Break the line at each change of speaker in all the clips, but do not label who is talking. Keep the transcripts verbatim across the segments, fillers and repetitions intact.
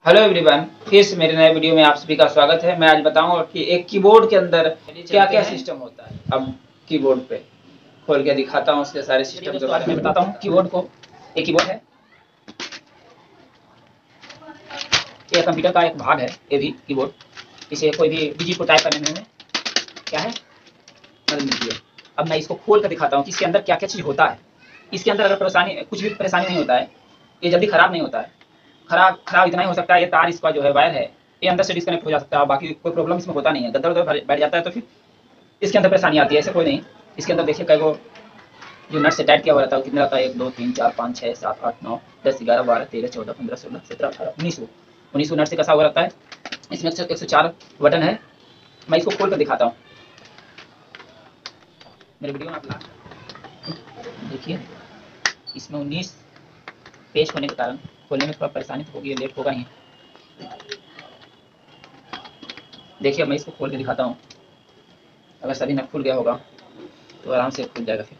Hello everyone, फिर से मेरे नए वीडियो में आप सभी का स्वागत है। मैं आज बताऊंगा कि एक कीबोर्ड के अंदर क्या क्या सिस्टम होता है। अब कीबोर्ड पे खोल के दिखाता हूँ उसके सारे सिस्टम के बारे में बताता हूँ। कीबोर्ड को एक कीबोर्ड है, ये कंप्यूटर का एक भाग है। ये भी कीबोर्ड, इसे कोई भी डिजिट को टाइप करने में क्या है मदद मिलती है। अब मैं इसको खोल कर दिखाता हूँ कि इसके अंदर क्या क्या चीज़ होता है। इसके अंदर अगर परेशानी कुछ भी परेशानी नहीं होता है, ये जल्दी खराब नहीं होता है। खराब खराब इतना ही हो सकता है, ये तार इसका जो है वायर है ये अंदर से डिस्कनेक्ट हो जा सकता है। बाकी कोई प्रॉब्लम इसमें होता नहीं है। गद्दर उधर बैठ जाता है तो फिर इसके अंदर परेशानी आती है, ऐसे कोई नहीं। इसके अंदर देखिए कई वो जो नट से टाइट किया हुआ रहता है, कितना रहता है, एक दो तीन चार पाँच छः सात आठ नौ दस ग्यारह बारह तेरह चौदह पंद्रह सोलह सत्रह अठारह उन्नीस सौ उन्नीस सौ नट से कसा हुआ रहता है। इसमें एक सौ चार बटन है। मैं इसको खोल कर दिखाता हूँ मेरे वीडियो में। आप देखिए इसमें उन्नीस पेज होने के कारण खोलने में थोड़ा परेशानी तो होगी, लेट होगा ही। देखिए मैं इसको खोल के दिखाता हूँ। अगर सभी नट खुल गया होगा तो आराम से खुल जाएगा। फिर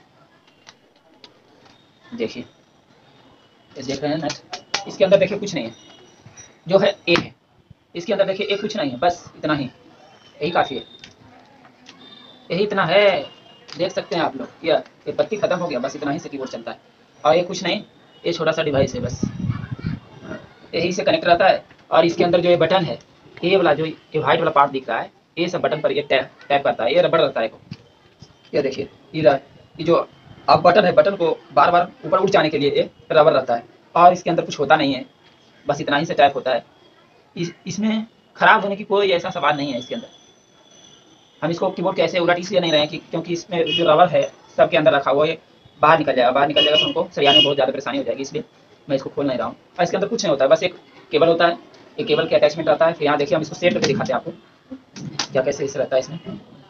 देखिए ये देख रहे हैं नट, इसके अंदर देखिए कुछ नहीं है, जो है ए है। इसके अंदर देखिए ए कुछ नहीं है, बस इतना ही, यही काफ़ी है, यही इतना है। देख सकते हैं आप लोग, यह ये पत्ती खत्म हो गया, बस इतना ही से कीबोर्ड चलता है। और ये कुछ नहीं, ये छोटा सा डिवाइस है, बस यही से कनेक्ट रहता है। और इसके अंदर जो ये बटन है, ये वाला जो ये व्हाइट वाला पार्ट दिख रहा है, ये सब बटन पर ये टैप टैप करता है। ये रबड़ रहता है, ये देखिए ये ये जो अब बटन है, बटन को बार बार ऊपर उठ जाने के लिए ये रबड़ रहता है। और इसके अंदर कुछ होता नहीं है, बस इतना ही से टैप होता है। इस इसमें खराब होने की कोई ऐसा सवाल नहीं है। इसके अंदर हम इसको कीबोर्ड कैसे उलट इसलिए नहीं रहे हैं कि क्योंकि इसमें जो रबड़ है सबके अंदर रखा हुआ है, ये बाहर निकल जाएगा। बाहर निकल जाएगा तो हमको सरियाने में बहुत ज़्यादा परेशानी हो जाएगी, इसलिए मैं इसको खोल नहीं रहा हूँ। और इसके अंदर कुछ नहीं होता है, बस एक केबल होता है, एक केबल के अटैचमेंट रहता है। फिर यहाँ देखिए हम इसको सेट करके दिखाते हैं आपको क्या कैसे इसे रहता है। इसमें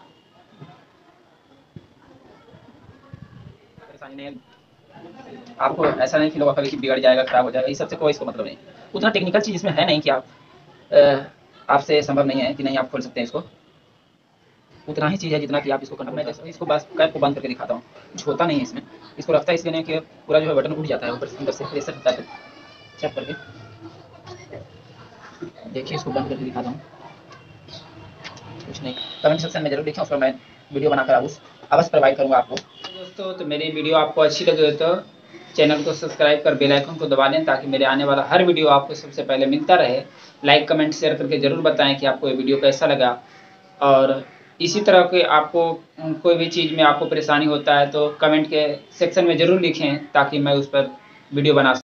परेशानी नहीं है, आपको ऐसा नहीं फील होगा कभी कि बिगड़ जाएगा, खराब हो जाएगा, इस सबसे कोई इसको मतलब नहीं। उतना टेक्निकल चीज़ इसमें है नहीं कि आप आपसे संभव नहीं है कि नहीं आप खोल सकते हैं इसको। उतना ही चीज़ है जितना कि आप इसको करना। मैं जैसे इसको बस कैप को बंद करके दिखाता हूँ, कुछ होता नहीं है इसमें। इसको रखता है इसलिए नहीं कि पूरा जो है बटन उठ जाता है, ऊपर अंदर से प्रेशर होता है। चेक करके देखिए, इसको बंद करके दिखाता हूँ, कुछ नहीं। कमेंट सेक्शन में जरूर लिखें, उस पर मैं वीडियो बनाकर उस अवश्य प्रोवाइड करूँगा आपको। दोस्तों तो मेरी वीडियो आपको अच्छी लगे तो चैनल को सब्सक्राइब कर बेल आइकन को दबा दें, ताकि मेरे आने वाला हर वीडियो आपको सबसे पहले मिलता रहे। लाइक कमेंट शेयर करके ज़रूर बताएं कि आपको ये वीडियो कैसा लगा। और इसी तरह के आपको कोई भी चीज़ में आपको परेशानी होता है तो कमेंट के सेक्शन में ज़रूर लिखें, ताकि मैं उस पर वीडियो बना सकूँ।